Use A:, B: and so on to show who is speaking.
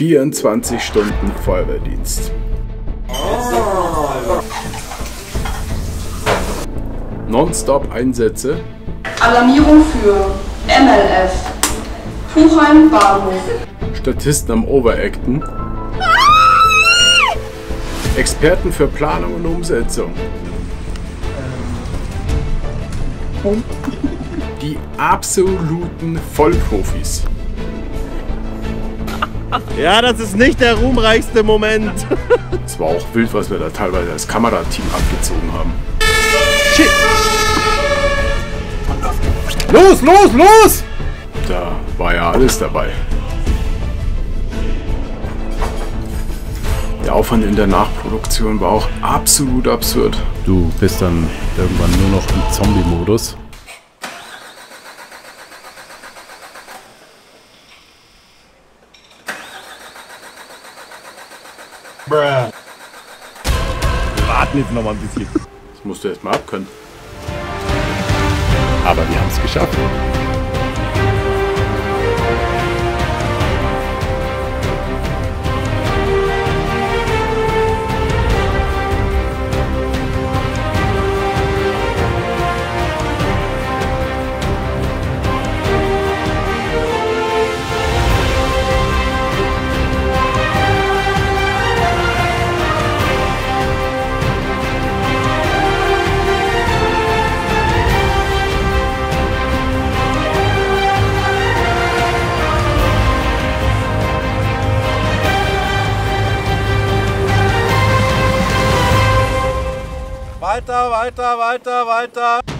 A: 24 Stunden Feuerwehrdienst. Nonstop-Einsätze.
B: Alarmierung für MLF. Puchheim Bahnhof.
A: Statisten am Overacten. Experten für Planung und Umsetzung. Die absoluten Vollprofis.
C: Ja, das ist nicht der ruhmreichste Moment.
A: Es war auch wild, was wir da teilweise als Kamerateam abgezogen haben.
C: Shit!
A: Los, los, los! Da war ja alles dabei. Der Aufwand in der Nachproduktion war auch absolut absurd.
D: Du bist dann irgendwann nur noch im Zombie-Modus.
C: Wir warten jetzt noch mal ein bisschen.
A: Das musst du erst mal abkönnen.
D: Aber wir haben es geschafft.
C: Weiter, weiter, weiter, weiter.